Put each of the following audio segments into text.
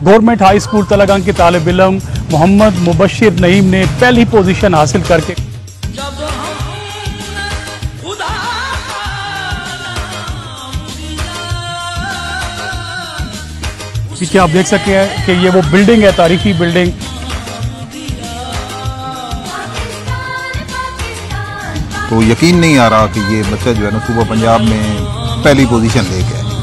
Government high school Talagang के तालिब इल्म मोहम्मद मुबशिर नईम ने पहली पोजीशन हासिल करके पीछे आप देख सकते हैं कि ये वो बिल्डिंग है, तारीखी बिल्डिंग। तो यकीन नहीं आ रहा कि ये बच्चा जो है ना सूबा पंजाब में पहली पोजीशन लेके है।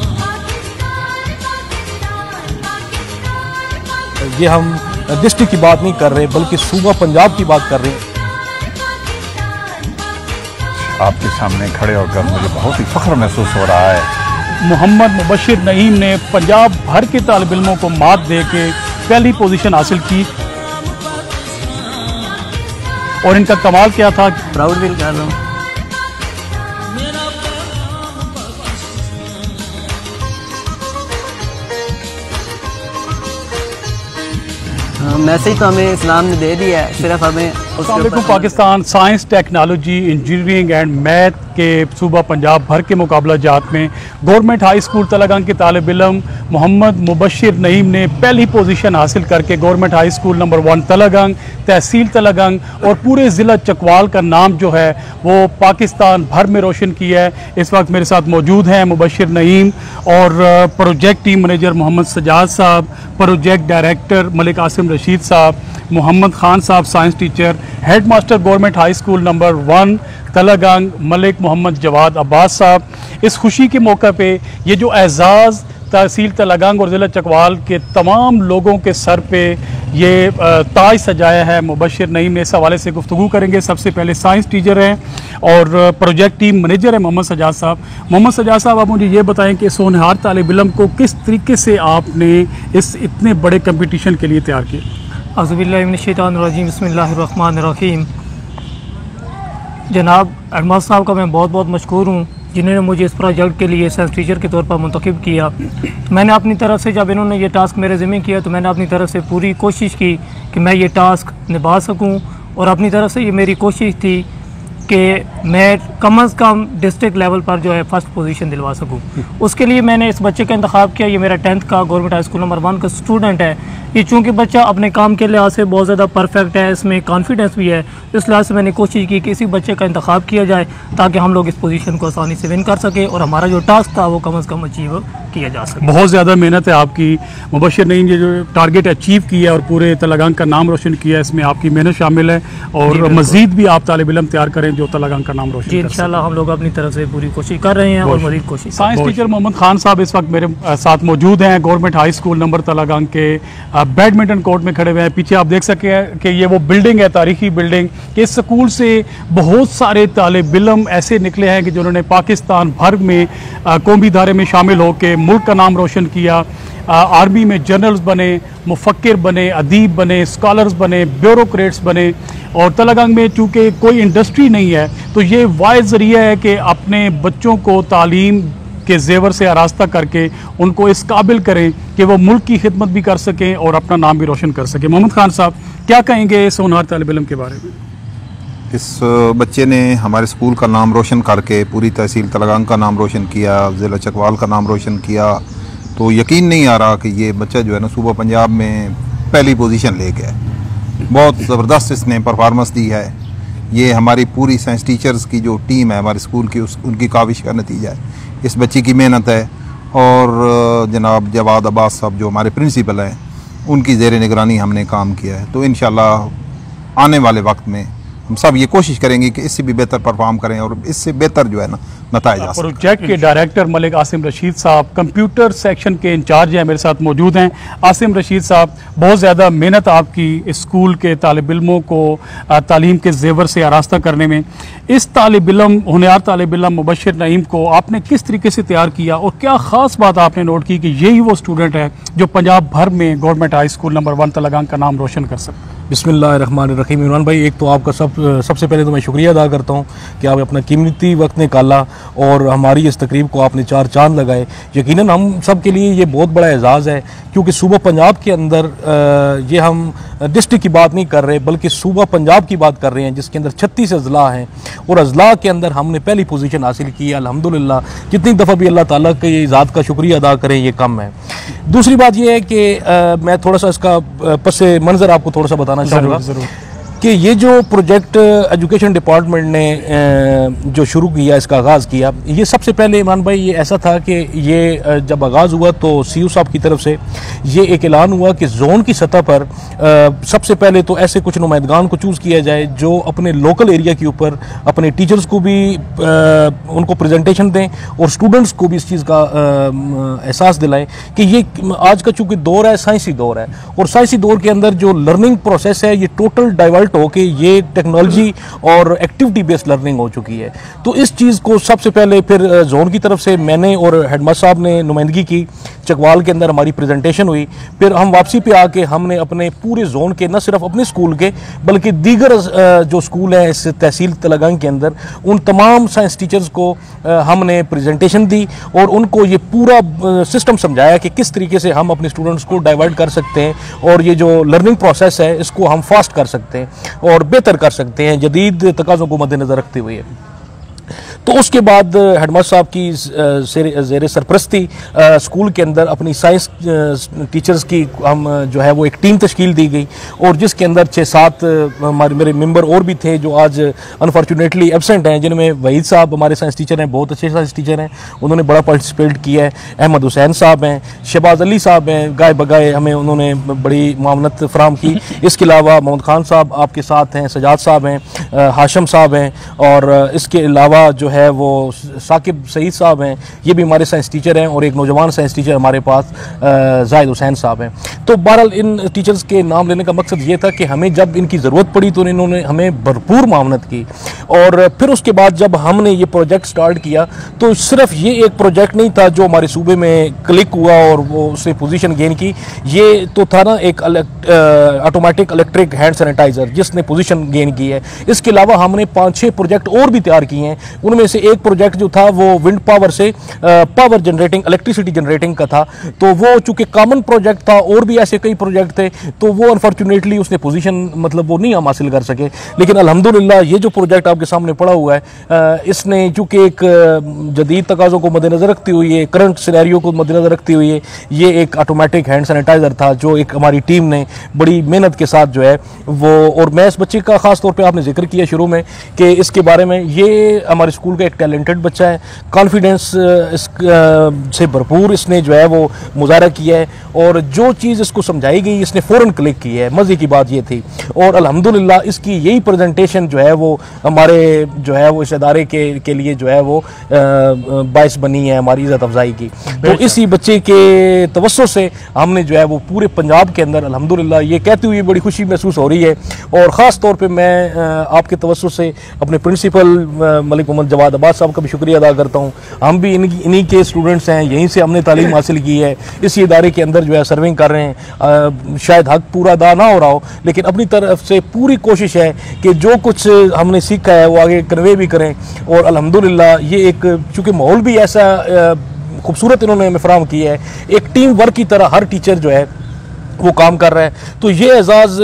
ये हम डिस्ट्रिक्ट की बात नहीं कर रहे बल्कि सूबा पंजाब की बात कर रहे हैं। आपके सामने खड़े होकर मुझे बहुत ही फख्र महसूस हो रहा है। मोहम्मद मुबशिर नईम ने पंजाब भर के तालिब इल्मों को मात दे के पहली पोजीशन हासिल की और इनका कमाल क्या था, प्राउड फील कर रहा हूँ। मैसेज तो हमें इस्लाम ने दे दिया है, सिर्फ हमें Pakistan science technology engineering and math के सूबा पंजाब भर के मुकाबला जात में गवर्नमेंट हाई स्कूल तलागंग के तालिब इल्म मोहम्मद मुबशिर नईम ने पहली पोजीशन हासिल करके government high school number 1 Talagang, तहसील तलागंग और पूरे ज़िला चकवाल का नाम जो है वो पाकिस्तान भर में रोशन किया है। इस वक्त मेरे साथ मौजूद हैं मुबशिर नईम और project team manager Mohammad Sajjad sahab, project director Malik Asim Rashid sahab, Mohammad Khan sahab science teacher, head master government high school number 1 Talagang Malik Mohammad Jawad Abbas sahab. इस खुशी के मौके पे ये जो एजाज़ तहसील तलागंग और ज़िला चकवाल के तमाम लोगों के सर पे ये ताज सजाया है, मुबशिर नईम ने इस हवाले से गुफ्तगू करेंगे। सबसे पहले साइंस टीचर हैं और प्रोजेक्ट टीम मैनेजर है मोहम्मद सजाद साहब। मोहम्मद सजाद साहब, आप मुझे ये बताएं कि सोनहार तालिब इल्म को किस तरीके से आपने इस इतने बड़े कंपटीशन के लिए तैयार किया? अज़ुबिल्लाहि मिनश्शैतानिर्रजीम, बिस्मिल्लाहिर्रहमानिर्रहीम। जनाब हेडमास्टर साहब का मैं बहुत बहुत मशकूर हूँ जिन्होंने मुझे इस प्रोजेक्ट के लिए साइंस टीचर के तौर पर मुंतखब किया। मैंने अपनी तरफ से जब इन्होंने ये टास्क मेरे ज़िम्मे किया तो मैंने अपनी तरफ से पूरी कोशिश की कि मैं ये टास्क निभा सकूं और अपनी तरफ से ये मेरी कोशिश थी कि मैं कम से कम डिस्ट्रिक्ट लेवल पर जो है फर्स्ट पोजीशन दिलवा सकूं। उसके लिए मैंने इस बच्चे का इंतखाब किया। ये मेरा 10th का गवर्नमेंट हाई स्कूल नंबर 1 का स्टूडेंट है। ये चूँकि बच्चा अपने काम के लिहाज से बहुत ज़्यादा परफेक्ट है, इसमें कॉन्फिडेंस भी है, इस लिहाज से मैंने कोशिश की कि इसी बच्चे का इंतखाब किया जाए ताकि हम लोग इस पोजीशन को आसानी से विन कर सकें और हमारा जो टास्क था वो कम से कम अचीव किया जा सके। बहुत ज़्यादा मेहनत है आपकी मुबशिर नईम, ये जो टारगेट अचीव किया और पूरे तलागंग का नाम रोशन किया, इसमें आपकी मेहनत शामिल है और मज़ीद भी आप तालिब इल्म तैयार करें जो तलागंग का नाम रोशन जी इंशाल्लाह हम लोग अपनी तरफ से पूरी कोशिश कर रहे हैं और मज़ीद कोशिश। साइंस टीचर मोहम्मद खान साहब इस वक्त मेरे साथ मौजूद हैं, government high school number Talagang के बैडमिंटन कोर्ट में खड़े हुए हैं। पीछे आप देख सकते हैं कि ये वो बिल्डिंग है, तारीखी बिल्डिंग। इस स्कूल से बहुत सारे तालिब इल्म ऐसे निकले हैं कि जिन्होंने पाकिस्तान भर में कौमी धारे में शामिल होकर मुल्क का नाम रोशन किया। आर्मी में जनरल्स बने, मुफक्किर बने, अदीब बने, स्कॉलर्स बने, ब्यूरोक्रेट्स बने। और तलागंग में चूँकि कोई इंडस्ट्री नहीं है तो ये वाहिद ज़रिया है कि अपने बच्चों को तालीम के जेवर से आरास्ता करके उनको इस काबिल करें कि वो मुल्क की खिदमत भी कर सकें और अपना नाम भी रोशन कर सकें। मोहम्मद खान साहब, क्या कहेंगे सोनहार तालिब इल्म के बारे में? इस बच्चे ने हमारे स्कूल का नाम रोशन करके पूरी तहसील तलागंग का नाम रोशन किया, ज़िला चकवाल का नाम रोशन किया। तो यकीन नहीं आ रहा कि ये बच्चा जो है ना सूबा पंजाब में पहली पोजीशन ले गया। बहुत ज़बरदस्त इसने परफॉर्मेंस दी है। ये हमारी पूरी साइंस टीचर्स की जो टीम है हमारे स्कूल की, उनकी काविश का नतीजा है। इस बच्चे की मेहनत है और जनाब जवाद अब्बास साहब जो हमारे प्रिंसिपल हैं उनकी ज़ेर निगरानी हमने काम किया है। तो इंशाल्लाह आने वाले वक्त में हम सब ये कोशिश करेंगे कि इससे भी बेहतर परफॉर्म करें और इससे बेहतर जो है ना नताइज आ सकें। प्रोजेक्ट के डायरेक्टर मलिक आसिम रशीद साहब कंप्यूटर सेक्शन के इंचार्ज हैं, मेरे साथ मौजूद हैं। आसिम रशीद साहब, बहुत ज़्यादा मेहनत आपकी इस स्कूल के तालिब इल्मों को तालीम के जेवर से आरास्ता करने में। इस तालिब इल्म होनहार तालिब इल्म मुबशिर नईम को आपने किस तरीके से तैयार किया और क्या ख़ास बात आपने नोट की कि यही वो स्टूडेंट है जो पंजाब भर में government high school number 1 Talagang का नाम रोशन कर सकते? बिस्मिल्लाहिर्रहमानिर्रहीम। इमरान भाई, एक तो आपका सबसे पहले तो मैं शुक्रिया अदा करता हूँ कि आप अपना कीमती वक्त निकाला और हमारी इस तकरीब को आपने 4 चांद लगाए। यकीनन हम सब के लिए ये बहुत बड़ा एजाज़ है क्योंकि सूबा पंजाब के अंदर ये हम डिस्ट्रिक्ट की बात नहीं कर रहे बल्कि सूबा पंजाब की बात कर रहे हैं जिसके अंदर 36 अजला हैं और अजला के अंदर हमने पहली पोजीशन हासिल की है। अल्हम्दुलिल्लाह, जितनी दफ़ा भी अल्लाह ताला की ज़ात का शुक्रिया अदा करें ये कम है। दूसरी बात यह है कि मैं थोड़ा सा इसका पस मंजर आपको थोड़ा सा बताना चाहूँगा कि ये जो प्रोजेक्ट एजुकेशन डिपार्टमेंट ने जो शुरू किया, इसका आगाज़ किया, ये सबसे पहले इमरान भाई ये ऐसा था कि ये जब आगाज़ हुआ तो सीयू साहब की तरफ से ये एक ऐलान हुआ कि जोन की सतह पर सबसे पहले तो ऐसे कुछ नुमाइंदगान को चूज़ किया जाए जो अपने लोकल एरिया के ऊपर अपने टीचर्स को भी उनको प्रेजेंटेशन दें और स्टूडेंट्स को भी इस चीज़ का एहसास दिलाएं कि ये आज का चूँकि दौर है, साइंसी दौर है, और साइंसी दौर के अंदर जो लर्निंग प्रोसेस है ये टोटल डाइवर्ट हो के ये टेक्नोलॉजी और एक्टिविटी बेस्ड लर्निंग हो चुकी है। तो इस चीज़ को सबसे पहले फिर जोन की तरफ से मैंने और हेडमास्टर साहब ने नुमाइंदगी की, चकवाल के अंदर हमारी प्रेजेंटेशन हुई, फिर हम वापसी पे आके हमने अपने पूरे जोन के, न सिर्फ अपने स्कूल के बल्कि दीगर जो स्कूल हैं इस तहसील तलगंग के अंदर, उन तमाम साइंस टीचर्स को हमने प्रेजेंटेशन दी और उनको ये पूरा सिस्टम समझाया कि किस तरीके से हम अपने स्टूडेंट्स को डाइवर्ट कर सकते हैं और ये जो लर्निंग प्रोसेस है इसको हम फास्ट कर सकते हैं और बेहतर कर सकते हैं जदीद तकाज़ों को मद्देनज़र रखते हुए। तो उसके बाद हेडमास्टर साहब की ज़ेर सरपरस्ती स्कूल के अंदर अपनी साइंस टीचर्स की हम जो है वो एक टीम तश्कील दी गई और जिसके अंदर 6-7 मेरे मेंबर और भी थे जो आज अनफॉर्चुनेटली एब्सेंट हैं, जिनमें वहीद साहब हमारे साइंस टीचर हैं, बहुत अच्छे साइंस टीचर हैं, उन्होंने बड़ा पार्टिसिपेट किया है, अहमद हुसैन साहब हैं, शहबाज अली साहब हैं, गाय बगाए हमें उन्होंने बड़ी मामनत फराम की। इसके अलावा मोहम्मद खान साहब आपके साथ हैं, सजाद साहब हैं, हाशम साहब हैं, और इसके अलावा जो है वो साकिब सईद साहब हैं, ये भी हमारे साइंस टीचर हैं, और एक नौजवान साइंस टीचर हमारे पास जाहिद हुसैन साहब हैं। तो बहरहाल इन टीचर्स के नाम लेने का मकसद ये था कि हमें जब इनकी ज़रूरत पड़ी तो इन्होंने हमें भरपूर मावनत की। और फिर उसके बाद जब हमने ये प्रोजेक्ट स्टार्ट किया तो सिर्फ ये एक प्रोजेक्ट नहीं था जो हमारे सूबे में क्लिक हुआ और वो उसने पोजीशन गेन की, ये तो था ना एक ऑटोमेटिक इलेक्ट्रिक हैंड सैनिटाइज़र जिसने पोजीशन गेन की है। इसके अलावा हमने 5-6 प्रोजेक्ट और भी तैयार किए हैं। उनमें से एक प्रोजेक्ट जो था वो विंड पावर से पावर जनरेटिंग, इलेक्ट्रिसिटी जनरेटिंग का था, तो वो चूँकि कॉमन प्रोजेक्ट था और भी ऐसे कई प्रोजेक्ट थे, तो वो अनफॉर्चुनेटली उसने पोजीशन मतलब वो नहीं हम हासिल कर सके। लेकिन अल्हम्दुलिल्लाह ये जो प्रोजेक्ट आपके सामने पड़ा हुआ है, इसने चूँकि एक जदीद तकाज़ों को मद्देनज़र रखते हुए, करंट सिनेरियो को मद्देनज़र रखते हुए, ये एक ऑटोमेटिक हैंड सैनिटाइज़र था जो एक हमारी टीम ने बड़ी मेहनत के साथ जो है वो, और मैं इस बच्चे का ख़ास तौर पे आपने जिक्र किया शुरू में कि इसके बारे में, ये हमारे स्कूल का एक टैलेंटेड बच्चा है, कॉन्फिडेंस से भरपूर इसने जो है वो मुजाहरा किया है और जो चीज़ इसको समझाई गई इसने फ़ौरन क्लिक की है। मज़े की बात ये थी और अल्हम्दुलिल्लाह इसकी यही प्रेजेंटेशन जो है वो हमारे जो है वो इस इदारे के लिए जो है वो बाइस बनी है हमारी इज़्ज़त अफजाई की। तो इसी बच्चे के तवस्सुस से हमने जो है वो पूरे पंजाब के अंदर अल्हम्दुलिल्लाह ये कहते हुए बड़ी खुशी महसूस हो रही है। और ख़ास तौर पे मैं आपके तवस्सुस से अपने प्रिंसिपल मलिक मोहम्मद जवाद अब्बास साहब का भी शुक्रिया अदा करता हूँ। हम भी इन्हीं के स्टूडेंट्स हैं, यहीं से हमने तालीम हासिल की है, इसी इदारे के अंदर जो है सर्विंग कर रहे हैं। शायद हक पूरा अदा ना हो रहा हो, लेकिन अपनी तरफ से पूरी कोशिश है कि जो कुछ हमने सीखा है वो आगे कन्वे भी करें। और अल्हम्दुलिल्लाह ये एक चूँकि माहौल भी ऐसा खूबसूरत इन्होंने हमें फराहम किया है, एक टीम वर्क की तरह हर टीचर जो है वो काम कर रहा है। तो ये एजाज़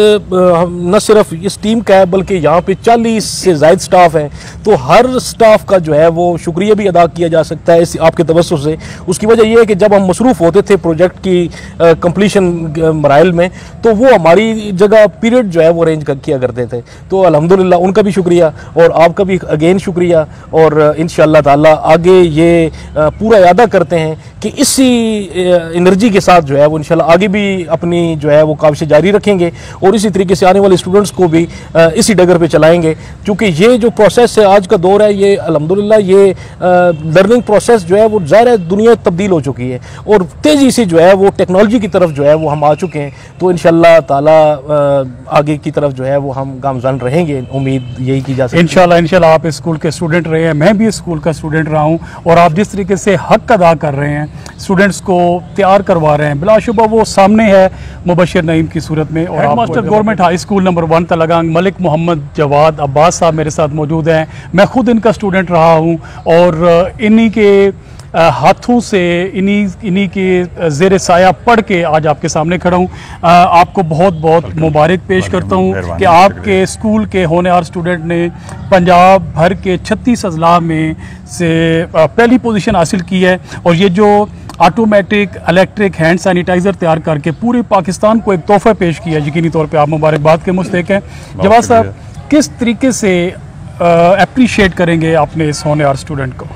न सिर्फ इस टीम का है बल्कि यहाँ पे 40 से ज़ायद स्टाफ है, तो हर स्टाफ का जो है वो शुक्रिया भी अदा किया जा सकता है इस आपके तवज्जुह से। उसकी वजह यह है कि जब हम मसरूफ़ होते थे प्रोजेक्ट की कंप्लीशन मराइल में, तो वो हमारी जगह पीरियड जो है वो अरेंज किया करते थे। तो अल्हम्दुलिल्लाह उनका भी शुक्रिया और आपका भी अगेन शुक्रिया। और इंशाअल्लाह ताला आगे ये पूरा इरादा करते हैं कि इसी एनर्जी के साथ जो है वो इंशाअल्लाह आगे भी अपनी जो है वो काविशें जारी रखेंगे और इसी तरीके से आने वाले स्टूडेंट्स को भी इसी डगर पे चलाएंगे। क्योंकि ये जो प्रोसेस है आज का दौर है, ये अल्हम्दुलिल्लाह ये लर्निंग प्रोसेस जो है वो ज़ाहिर है दुनिया तब्दील हो चुकी है और तेज़ी से जो है वो टेक्नोलॉजी की तरफ जो है वो हम आ चुके हैं। तो इंशाअल्लाह ताला आगे की तरफ जो है वो हम गामज़न रहेंगे, उम्मीद यही की जा सकती है। इंशाअल्लाह आप इस स्कूल के स्टूडेंट रहे हैं, मैं भी इस स्कूल का स्टूडेंट रहा हूँ, और आप जिस तरीके से हक अदा कर रहे हैं, स्टूडेंट्स को तैयार करवा रहे हैं, बिलाशुबा वो सामने है मुबशिर नईम की सूरत में। और headmaster government high school number 1 Talagang Malik Mohammad Jawad Abbas sahab मेरे साथ मौजूद हैं। मैं खुद इनका स्टूडेंट रहा हूँ और इन्हीं के हाथों से इन्हीं के ज़ेर साया पढ़ के आज आपके सामने खड़ा हूँ। आपको बहुत बहुत मुबारक पेश करता हूँ कि आपके स्कूल के होनहार स्टूडेंट ने पंजाब भर के 36 अजला में से पहली पोजीशन हासिल की है। और ये जो ऑटोमेटिक इलेक्ट्रिक हैंड सैनिटाइज़र तैयार करके पूरे पाकिस्तान को एक तोहफा पेश किया। यकीनी तौर पे आप मुबारकबाद के मुस्तहिक हैं। जवाद साहब, किस तरीके से अप्रिशिएट करेंगे अपने इस होनहार स्टूडेंट को?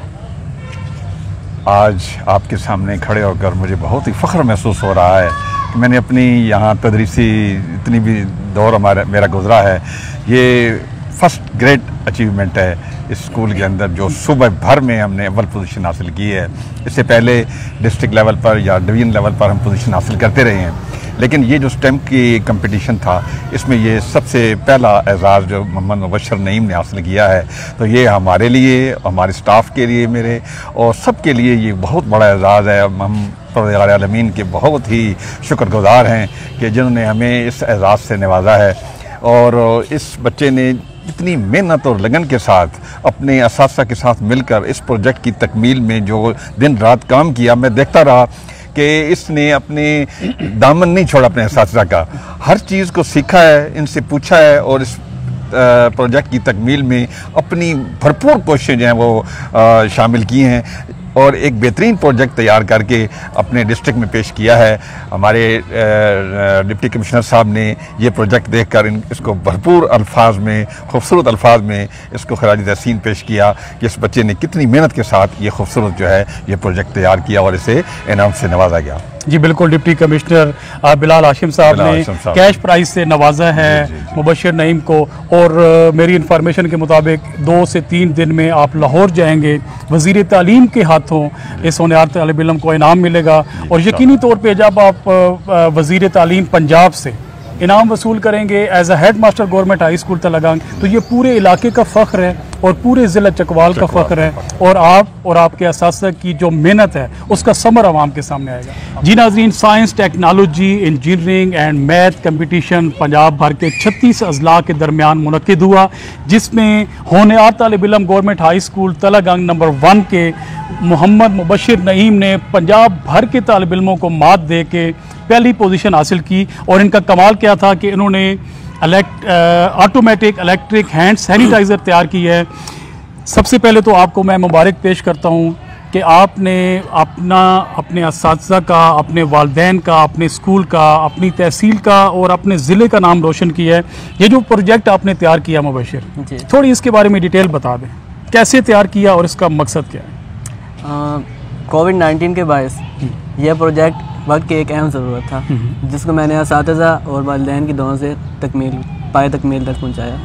आज आपके सामने खड़े होकर मुझे बहुत ही फ़ख्र महसूस हो रहा है कि मैंने अपनी यहाँ तदरीसी इतनी भी दौर मेरा गुजरा है, ये फर्स्ट ग्रेट अचीवमेंट है इस स्कूल के अंदर, जो सूबे भर में हमने अव्वल पोजीशन हासिल की है। इससे पहले डिस्ट्रिक्ट लेवल पर या डिवीज़न लेवल पर हम पोजीशन हासिल करते रहे हैं, लेकिन ये जो स्टेम की कंपटीशन था, इसमें ये सबसे पहला एजाज़ जो मोहम्मद मुबशर नईम ने हासिल किया है, तो ये हमारे लिए, हमारे स्टाफ के लिए, मेरे और सब के लिए ये बहुत बड़ा एजाज़ है। हम परवरदिगार आलमीन के बहुत ही शुक्रगुज़ार हैं कि जिन्होंने हमें इस एजाज़ से नवाजा है। और इस बच्चे ने इतनी मेहनत और लगन के साथ अपने असातिज़ा के साथ मिलकर इस प्रोजेक्ट की तकमील में जो दिन रात काम किया, मैं देखता रहा कि इसने अपने दामन नहीं छोड़ा अपने असातिज़ा का, हर चीज़ को सीखा है, इनसे पूछा है और इस प्रोजेक्ट की तकमील में अपनी भरपूर कोशिशें जो हैं वो शामिल की हैं और एक बेहतरीन प्रोजेक्ट तैयार करके अपने डिस्ट्रिक्ट में पेश किया है। हमारे डिप्टी कमिश्नर साहब ने ये प्रोजेक्ट देखकर इसको भरपूर अल्फाज में, खूबसूरत अल्फाज में इसको खराज तहसीन पेश किया कि इस बच्चे ने कितनी मेहनत के साथ ये खूबसूरत जो है ये प्रोजेक्ट तैयार किया और इसे इनाम से नवाजा गया। जी बिल्कुल, डिप्टी कमिश्नर बिलाल हाशिम साहब ने कैश प्राइज से नवाजा है मुबशर नईम को। और मेरी इंफॉर्मेशन के मुताबिक 2 से 3 दिन में आप लाहौर जाएंगे, वज़ीर तालीम के हाथों इस होनहार तालिब इल्म को इनाम मिलेगा। और यकीनी तौर पे जब आप वज़ीर तालीम पंजाब से इनाम वसूल करेंगे as a head master government high school Talagang, तो ये पूरे इलाके का फ़ख्र है और पूरे ज़िला चकवाल का फ़ख्र है। और आप और आपके असातिज़ा की जो मेहनत है उसका समर आवाम के सामने आएगा। जी नाज़रीन, science, technology, engineering and math competition Punjab भर के 36 अजला के दरमियान मुनक्किद हुआ, जिसमें होनहार तालिब इल्म government high school Talagang number 1 के मोहम्मद मुबशर नईम ने पंजाब भर के तालिब इल्मों को मात दे के पहली पोजीशन हासिल की। और इनका कमाल क्या था कि इन्होंने ऑटोमेटिक इलेक्ट्रिक हैंड सैनिटाइज़र तैयार की है। सबसे पहले तो आपको मैं मुबारक पेश करता हूँ कि आपने अपने असातिज़ा का, अपने वालिदैन का, अपने स्कूल का, अपनी तहसील का और अपने ज़िले का नाम रोशन किया है। ये जो प्रोजेक्ट आपने तैयार किया मुबशर, थोड़ी इसके बारे में डिटेल बता दें, कैसे तैयार किया और इसका मकसद क्या है? कोविड-19 के बायस यह प्रोजेक्ट वक्त की एक अहम ज़रूरत था, जिसको मैंने असातिज़ा और वालिदैन की दोनों से तकमील तक पहुँचाया।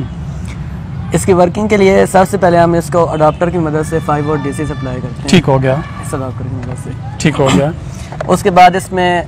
इसकी वर्किंग के लिए सबसे पहले हम इसको अडाप्टर की मदद से 5 वोल्ट DC सप्लाई करते हैं। ठीक हो गया। इस अडाप्टर की मदद से ठीक हो गया। उसके बाद इसमें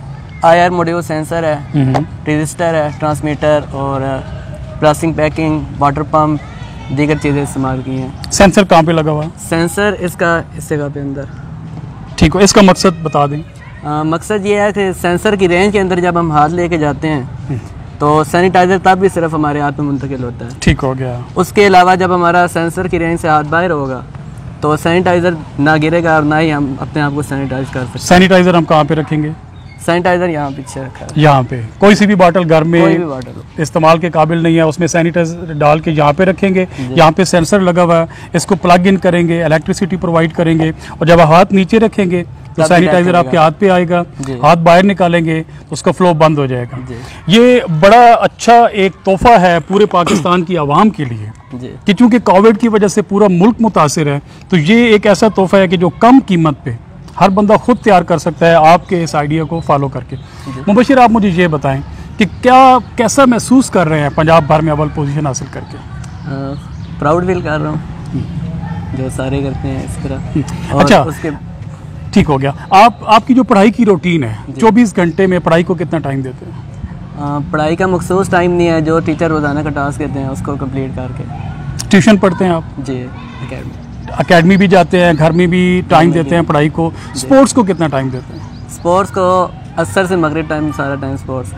IR मॉड्यूल, सेंसर है, रजिस्टर है, ट्रांसमीटर और प्लास्टिक पैकिंग, वाटर पम्प, दीगर चीज़ें इस्तेमाल की हैं। सेंसर कहाँ पे लगा हुआ है? सेंसर इसका इस जगह पे अंदर। ठीक हो, इसका मकसद बता दें। मकसद ये है कि सेंसर की रेंज के अंदर जब हम हाथ लेके जाते हैं तो सैनिटाइज़र तब भी सिर्फ हमारे हाथ में मुंतकिल होता है। ठीक हो गया। उसके अलावा जब हमारा सेंसर की रेंज से हाथ बाहर होगा तो सैनिटाइज़र ना गिरेगा और ना ही हम अपने आप को सैनिटाइज कर सकते। सैनिटाइज़र हम कहाँ पे रखेंगे? सैनिटाइज़र यहाँ पीछे रखा है। यहाँ पे कोई सी भी बॉटल घर में कोई भी बॉटल इस्तेमाल के काबिल नहीं है, उसमें सैनिटाइजर डाल के यहाँ पे रखेंगे। यहाँ पे सेंसर लगा हुआ है, इसको प्लग इन करेंगे, इलेक्ट्रिसिटी प्रोवाइड करेंगे और जब आप हाथ नीचे रखेंगे तो सैनिटाइजर आपके हाथ पे आएगा, हाथ बाहर निकालेंगे तो उसका फ्लो बंद हो जाएगा। ये बड़ा अच्छा एक तोहफा है पूरे पाकिस्तान की आवाम के लिए कि चूँकि कोविड की वजह से पूरा मुल्क मुतासिर है, तो ये एक ऐसा तोहफा है कि जो कम कीमत पे हर बंदा खुद तैयार कर सकता है आपके इस आइडिया को फॉलो करके। मुबशर, आप मुझे ये बताएं कि कैसा महसूस कर रहे हैं पंजाब भर में अव्वल पोजीशन हासिल करके? प्राउड फील कर रहा हूँ, जो सारे करते हैं इस तरह। और अच्छा, उसके ठीक हो गया। आपकी जो पढ़ाई की रूटीन है, 24 घंटे में पढ़ाई को कितना टाइम देते हैं? पढ़ाई का मखसूस टाइम नहीं है, जो टीचर रोज़ाना का टास्क देते हैं उसको कंप्लीट करके। ट्यूशन पढ़ते हैं आप? जी, अकेडमी भी जाते हैं, घर में भी टाइम देते हैं पढ़ाई को। स्पोर्ट्स को कितना टाइम देते हैं? स्पोर्ट्स को असर से मगरिब टाइम सारा टाइम स्पोर्ट्स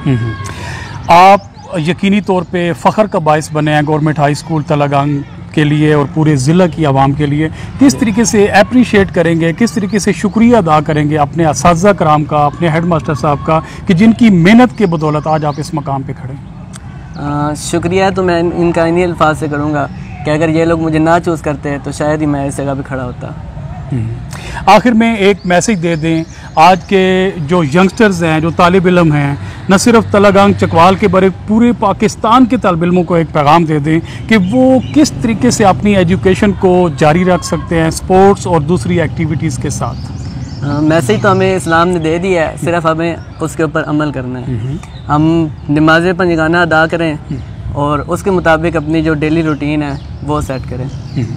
का। आप यकीनी तौर पे फ़ख्र का बायस बने हैं गवर्नमेंट हाई स्कूल तलगांग के लिए और पूरे ज़िला की आवाम के लिए। किस तरीके से अप्रिशिएट करेंगे, किस तरीके से शुक्रिया अदा करेंगे अपने असातिज़ा कराम का, अपने हेड मास्टर साहब का, कि जिनकी मेहनत के बदौलत आज आप इस मकाम पे खड़े? शुक्रिया तो मैं इनका इन्हीं अल्फाज से करूँगा कि अगर ये लोग मुझे ना चूज़ करते तो शायद ही मैं इस जगह पे खड़ा होता। आखिर में एक मैसेज दे दें आज के जो यंगस्टर्स हैं, जो तालिब इल्म हैं, न सिर्फ तलागंग चकवाल के बड़े पूरे पाकिस्तान के तालिब इल्मों को एक पैगाम दे दें कि वो किस तरीके से अपनी एजुकेशन को जारी रख सकते हैं स्पोर्ट्स और दूसरी एक्टिविटीज़ के साथ। मैसेज तो हमें इस्लाम ने दे दिया है, सिर्फ हमें उसके ऊपर अमल करना है। हम नमाज़ पंजगाना अदा करें और उसके मुताबिक अपनी जो डेली रूटीन है वो सेट करें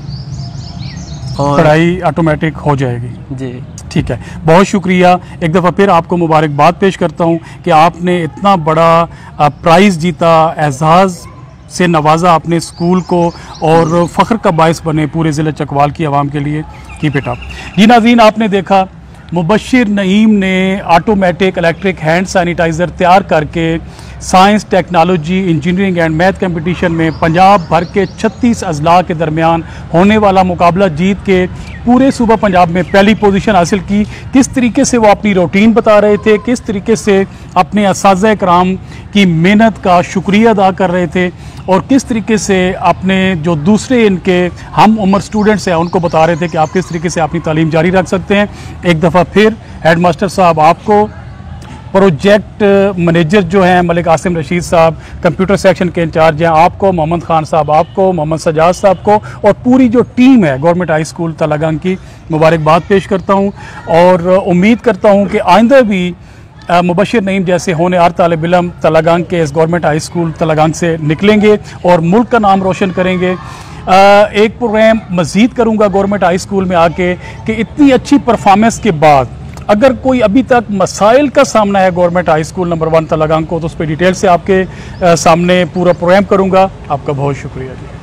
और पढ़ाई ऑटोमेटिक हो जाएगी। जी ठीक है, बहुत शुक्रिया। एक दफ़ा फिर आपको मुबारकबाद पेश करता हूँ कि आपने इतना बड़ा प्राइज़ जीता, एजाज़ से नवाजा अपने स्कूल को और फ़ख्र का बायस बने पूरे ज़िला चकवाल की आवाम के लिए। Keep it up. जी नाज़रीन, आपने देखा मुबशिर नईम ने ऑटोमेटिक इलेक्ट्रिक हैंड सैनिटाइज़र तैयार करके science, technology, engineering and math competition में पंजाब भर के 36 अजला के दरमियान होने वाला मुकाबला जीत के पूरे सूबा पंजाब में पहली पोजीशन हासिल की। किस तरीके से वो अपनी रूटीन बता रहे थे, किस तरीके से अपने असातिज़ा कराम की मेहनत का शुक्रिया अदा कर रहे थे और किस तरीके से अपने जो दूसरे इनके हम उम्र स्टूडेंट्स हैं उनको बता रहे थे कि आप किस तरीके से अपनी तालीम जारी रख सकते हैं। एक दफ़ा फिर हेड मास्टर साहब आपको, प्रोजेक्ट मैनेजर जो हैं मलिक आसिम रशीद साहब, कंप्यूटर सेक्शन के इंचार्ज हैं आपको, मोहम्मद खान साहब आपको, मोहम्मद सजाद साहब को और पूरी जो टीम है गवर्नमेंट हाई स्कूल तलागंग की मुबारकबाद पेश करता हूं और उम्मीद करता हूं कि आइंदा भी मुबशिर नईम जैसे होनहार तालिब इल्म तलागंग के इस गवर्नमेंट हाई स्कूल तलागंग से निकलेंगे और मुल्क का नाम रोशन करेंगे। एक प्रोग्राम मज़ीद करूँगा गवर्नमेंट हाई स्कूल में आके कि इतनी अच्छी परफॉर्मेंस के बाद अगर कोई अभी तक मसाइल का सामना है government high school number 1 Talagang को, तो उस पर डिटेल से आपके सामने पूरा प्रोग्राम करूँगा। आपका बहुत शुक्रिया जी।